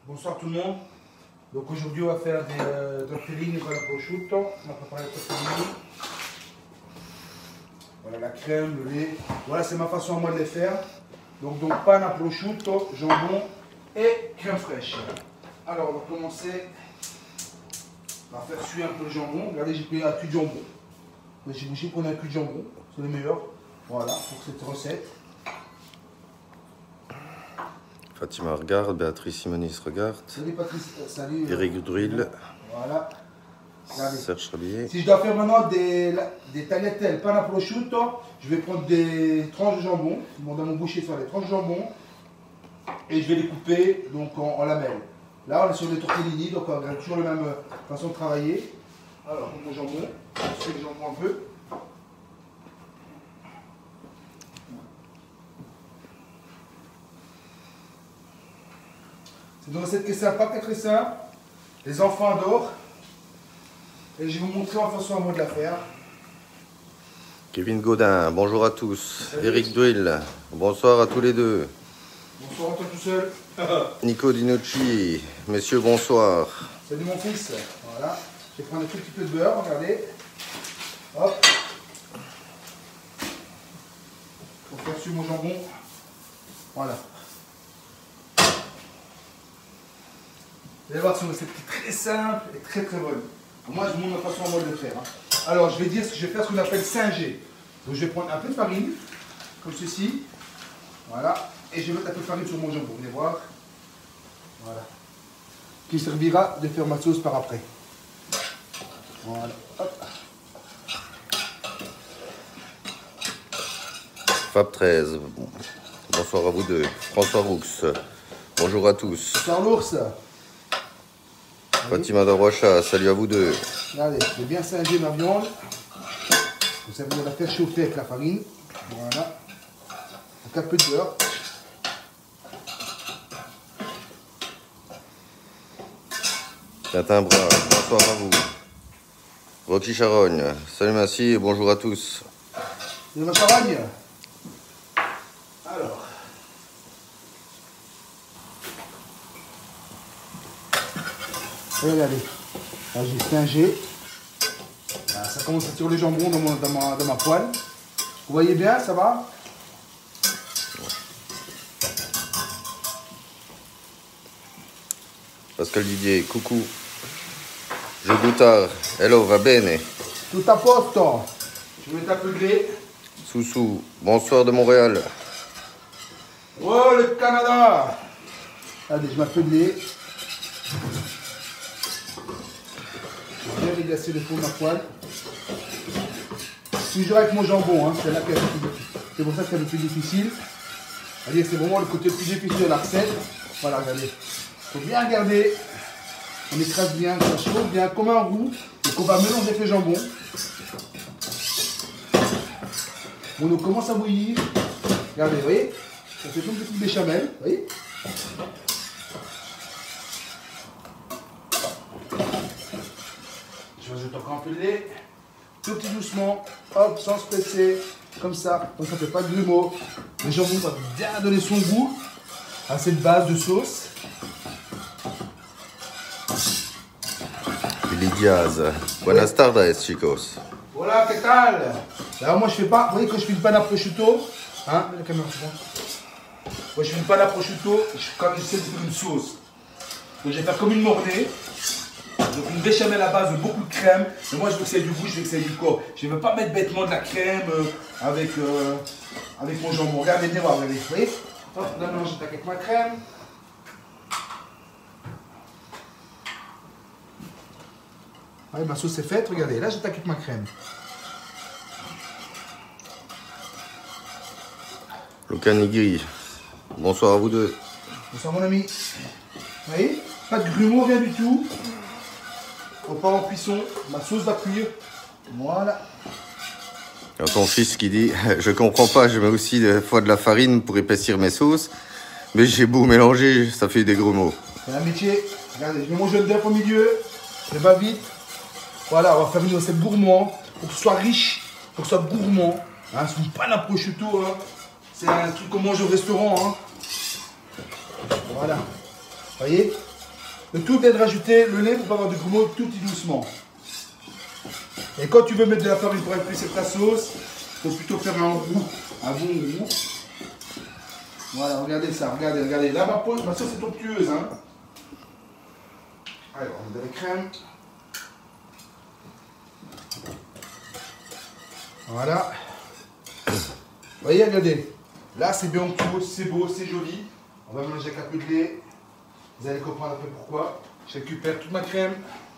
Bonsoir tout le monde. Donc aujourd'hui on va faire des tortellini con la prosciutto. On va préparer les tortellini. Voilà la crème, le lait. Voilà, c'est ma façon à moi de les faire. Donc panne à prosciutto, jambon et crème fraîche. Alors on va commencer par faire suer un peu le jambon. Regardez, j'ai pris un cul de jambon. J'ai bouché pour un cul de jambon, c'est le meilleur. Voilà pour cette recette. Fatima regarde, Béatrice Simonis regarde. Salut Patrice, salut. Eric Druil. Voilà. Regardez. Serge Chalier. Si je dois faire maintenant des tagliatelles panna prosciutto, je vais prendre des tranches de jambon. Dans mon boucher faire des tranches de jambon. Et je vais les couper donc en lamelles. Là on est sur des tortellini, donc on a toujours la même façon de travailler. Alors mon jambon, je fais le jambon un peu. C'est une recette qui est sympa, qui est très simple. Les enfants adorent. Et je vais vous montrer en façon à moi de la faire. Kevin Gaudin, bonjour à tous. Salut. Eric Druil, bonsoir à tous les deux. Bonsoir à toi tout seul. Nico Dinucci, messieurs, bonsoir. Salut mon fils. Voilà. Je vais prendre un tout petit peu de beurre, regardez. Hop. Pour faire suer mon jambon. Voilà. Vous allez voir, c'est une recette très simple et très bonne. Moi, je vous montre ma façon à moi de le faire. Alors, je vais dire ce que je vais faire, ce qu'on appelle singer. Donc, je vais prendre un peu de farine, comme ceci. Voilà. Et je vais mettre un peu de farine sur mon jambon. Vous allez voir. Voilà. Qui servira de faire ma sauce par après. Voilà. Hop. Fab 13, bonsoir à vous deux. François Roux, bonjour à tous. Sans l'ours. Fatima Darwacha, salut à vous deux. Regardez, je vais bien singer ma viande. Vous savez, on va la faire chauffer avec la farine. Voilà. Avec un peu de beurre. Quentin Bras, bonsoir à vous. Rocky Charogne, salut merci et bonjour à tous. De ma charogne. Alors. Regardez. Là, j'ai singé. Là, ça commence à tirer le jambon dans ma poêle. Vous voyez bien, ça va? Pascal Didier, coucou. Je Goutard, hello, va bene. Tout à posto. Je vais mettre un peu de lait. Soussou, bonsoir de Montréal. Oh, le Canada! Allez, je mets un peu de lait. Je vais bien déglacer le fond de ma poêle. Toujours avec mon jambon, hein. C'est pour ça que c'est le plus difficile. C'est vraiment le côté le plus difficile de la recette. Voilà, regardez. Il faut bien regarder. On écrase bien, ça chauffe bien comme un roux. Et qu'on va mélanger avec le jambon. Bon, on commence à bouillir. Regardez, vous voyez? Ça fait une petite béchamel, vous voyez? Je rajoute encore un peu de lait. Tout petit doucement, hop, sans se presser, comme ça ne fait pas de grumeaux. Le jambon va bien donner son goût à cette base de sauce. Billy Diaz, buenas tardes chicos. Voilà, que tal? Alors moi je fais pas, vous voyez quand je fais une panne à prosciutto, hein, la caméra c'est bon. Moi je fais une panne à prosciutto, quand j'essaie de faire une sauce. Donc je vais faire comme une mornay. Donc une béchamel à base de beaucoup de crème. Mais moi je veux que ça ait du goût, je veux que ça ait du corps. Je ne veux pas mettre bêtement de la crème avec mon jambon. Regardez bien, regardez. Vous voyez? Hop, là maintenant j'attaque avec ma crème. Allez, ma sauce est faite, regardez, là j'attaque avec ma crème. Luca Nigri, bonsoir à vous deux. Bonsoir mon ami. Vous voyez? Pas de grumeaux, rien du tout. On part en cuisson, ma sauce va cuire. Voilà. Il y a ton fils qui dit, je comprends pas, je mets aussi des fois de la farine pour épaissir mes sauces, mais j'ai beau mélanger, ça fait des gros mots. C'est un métier. Regardez, je mets mon jaune d'œuf au milieu. Je vais vite. Voilà, on va faire une recette gourmand. Pour que ce soit riche, pour que ce soit gourmand. Hein, c'est une panne à prosciutto. Hein. C'est un truc qu'on mange au restaurant. Hein. Voilà. Vous voyez? Le tout est de rajouter le lait pour pas avoir de grumeaux tout doucement. Et quand tu veux mettre de la farine pour épaissir ta sauce, il faut plutôt faire un roux, un bon roux. Voilà, regardez ça, regardez. Là, ma sauce est onctueuse. Hein. Alors, on met de la crème. Voilà. Vous voyez, regardez. Là, c'est bien onctueux, c'est beau, c'est joli. On va mélanger avec un peu de lait. Vous allez comprendre un peu pourquoi. Je récupère toute ma crème.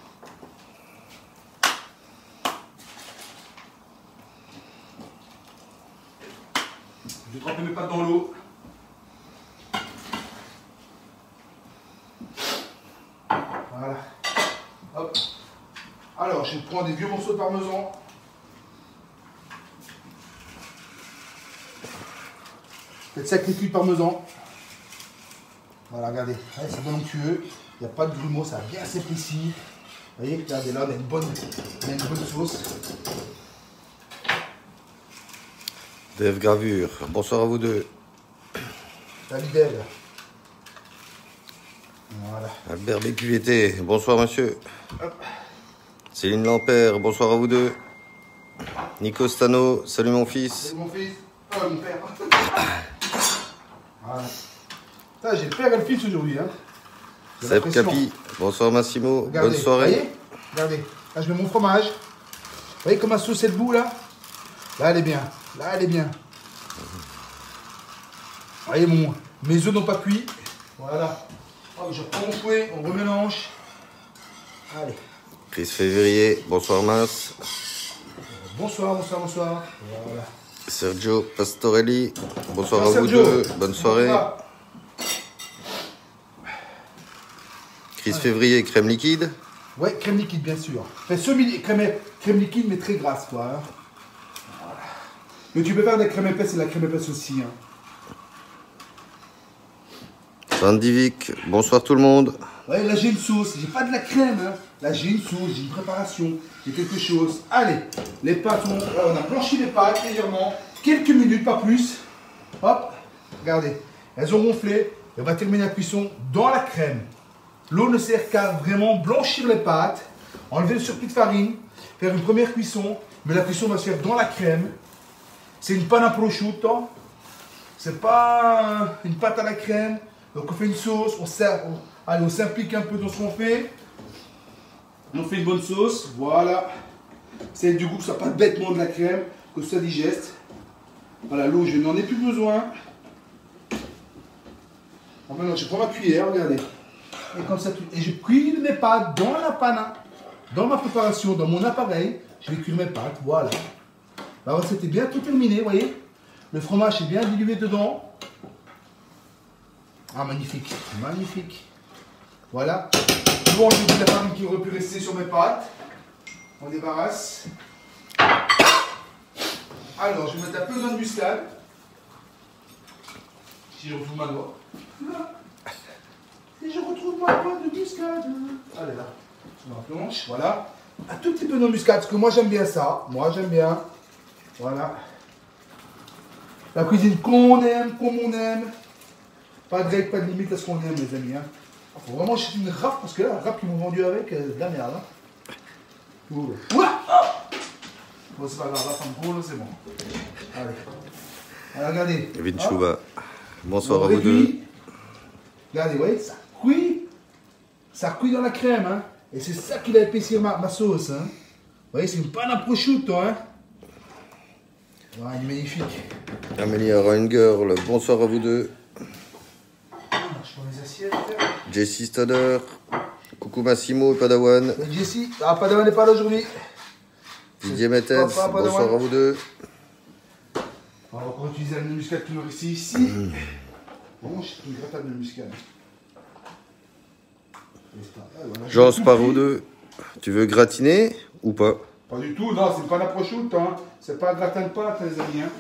Je vais tremper mes pâtes dans l'eau. Voilà. Hop. Alors, je prends des vieux morceaux de parmesan. Faites ça avec les culs de parmesan. Voilà, regardez. Ouais, c'est bien onctueux. Il n'y a pas de grumeaux, ça a bien s'épaissir. Vous voyez, regardez là, on a une bonne sauce. Dave Gravure, bonsoir à vous deux. Salut Dave. Voilà. Albert BQVT, bonsoir monsieur. Hop. Céline Lampère, bonsoir à vous deux. Nico Stano, salut mon fils. Salut mon fils. Oh, mon père. Voilà. J'ai le père et le fils aujourd'hui. Hein. Seb Capi, bonsoir Massimo, regardez, bonne soirée. Voyez, regardez, là je mets mon fromage. Vous voyez comme ma sauce est debout là? Là elle est bien, là elle est bien. Vous voyez, mes œufs n'ont pas cuit. Voilà. Oh, je reprends mon fouet, on remélange. Allez. Chris Février, bonsoir mince. Bonsoir. Voilà. Sergio Pastorelli, bonsoir à vous Sergio. deux, bonne soirée. Chris Février, crème liquide. Ouais, crème liquide bien sûr. Enfin, crème liquide mais très grasse quoi. Hein. Voilà. Mais tu peux faire de la crème épaisse et de la crème épaisse aussi. Hein. Sandy Vic, bonsoir tout le monde. Ouais, là j'ai une sauce, j'ai pas de la crème. Hein. Là j'ai une sauce, j'ai une préparation, j'ai quelque chose. Allez, les pâtes, on a blanchi les pâtes légèrement, quelques minutes, pas plus. Hop, regardez, elles ont gonflé. Et on va terminer la cuisson dans la crème. L'eau ne sert qu'à vraiment blanchir les pâtes, enlever le surplus de farine, faire une première cuisson, mais la cuisson va se faire dans la crème. C'est une panna prosciutto, c'est pas une pâte à la crème. Donc on fait une sauce, on s'implique un peu dans ce qu'on fait. On fait une bonne sauce, voilà. C'est du goût que ce soit pas bêtement de la crème, que ce soit digeste. Voilà, l'eau, je n'en ai plus besoin. Alors maintenant, je prends ma cuillère, regardez. Et comme ça, et je cuis mes pâtes dans la panna, dans ma préparation, dans mon appareil. Je vais cuire mes pâtes, voilà. La recette est bien tout terminée, vous voyez. Le fromage est bien dilué dedans. Ah, magnifique, magnifique. Voilà. Bon, j'ai de la farine qui aurait pu rester sur mes pâtes. On débarrasse. Alors, je vais mettre un peu de muscade. Si je retrouve ma noix. Si je retrouve ma noix de muscade. Allez là, sur ma planche, voilà. Un tout petit peu de muscade, parce que moi j'aime bien ça. Moi j'aime bien. Voilà. La cuisine qu'on aime, comme on aime. Pas de règle, pas de limite à ce qu'on aime, les amis. Hein. Faut vraiment acheter une râpe, parce que là, la râpe qu'ils m'ont vendu avec, de la merde. Hein. Ouah. Bon, c'est pas grave, la femme gros, c'est bon. Allez. Alors, regardez. Kevin Chouba, bonsoir à vous deux. Regardez, vous voyez, ça cuit. Ça cuit dans la crème. Hein. Et c'est ça qui va épaissir ma sauce. Hein. Vous voyez, c'est une panna prosciutto. Hein. Voilà, il est magnifique. Amélia Reingirl, bonsoir à vous deux. Je prends les assiettes. Jessie Stoddard, coucou Massimo et Padawan. Jessie, Padawan n'est pas là aujourd'hui. Didier Mettez, bonsoir à vous deux. On va encore utiliser la muscade qui nous reste ici. Bon, j'ai une gratade de muscade. Jean Sparrow 2, tu veux gratiner ou pas? Pas du tout, non, c'est pas la prosciutto, hein. C'est pas un gratin de pâte, les amis. Hein.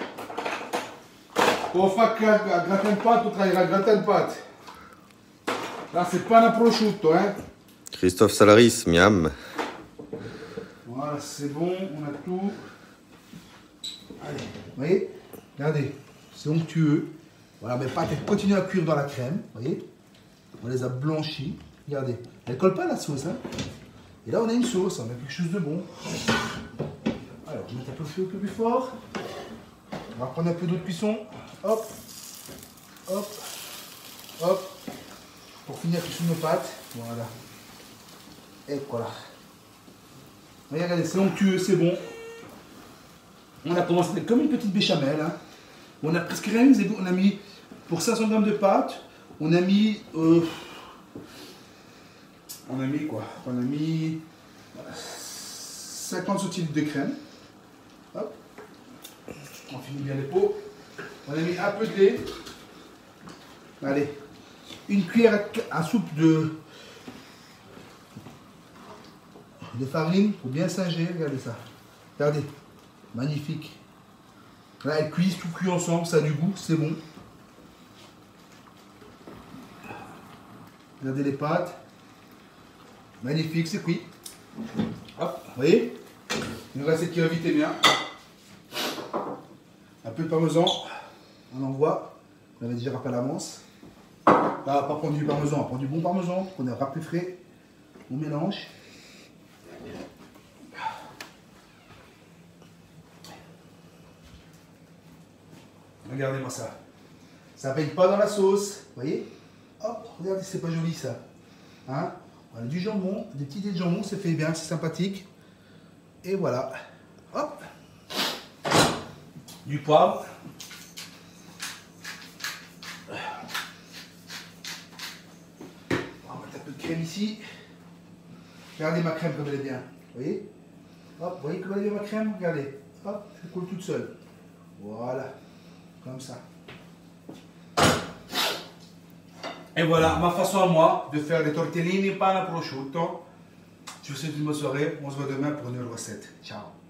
On fera un gratin de pâte, on travaillera un gratin de pâte. Là, c'est pas la prosciutto, hein. Christophe Salaris, miam. Voilà, c'est bon, on a tout. Allez, vous voyez, regardez, c'est onctueux. Voilà, mes pâtes, elles continuent à cuire dans la crème, vous voyez. On les a blanchies. Regardez, elle colle pas la sauce. Hein. Et là, on a une sauce, on a quelque chose de bon. Alors, je vais mettre un peu le feu un peu plus fort. On va prendre un peu d'eau de cuisson. Hop, hop, hop. Pour finir cuisson nos pâtes. Voilà. Et voilà. Regardez, c'est onctueux, c'est bon. On a commencé comme une petite béchamel. Hein. On a presque rien mis. On a mis, pour 500 grammes de pâte, on a mis quoi? On a mis 50 centilitres de crème. Hop. On finit bien les pots. On a mis un peu de lait. Allez. Une cuillère à soupe de farine pour bien singer. Regardez ça. Regardez. Magnifique. Là, elles cuisent, tout cuit ensemble. Ça a du goût. C'est bon. Regardez les pâtes. Magnifique, c'est cuit. Hop, vous voyez? Une recette qui va vite et bien. Un peu de parmesan. On envoie. On avait déjà râpé à l'avance. Là, on va pas prendre du parmesan, on va prendre du bon parmesan. On est râpé frais. On mélange. Regardez-moi ça. Ça ne baigne pas dans la sauce. Vous voyez? Hop, regardez, c'est pas joli ça. Hein? On a du jambon, des petits dés de jambon, c'est fait bien, c'est sympathique. Et voilà. Hop. Du poivre. On va mettre un peu de crème ici. Regardez ma crème comme elle est bien. Vous voyez? Hop, vous voyez comme elle est bien ma crème? Regardez. Hop, elle coule toute seule. Voilà. Comme ça. Et voilà ma façon à moi de faire les tortellini panna prosciutto. Je vous souhaite une bonne soirée. On se voit demain pour une nouvelle recette. Ciao.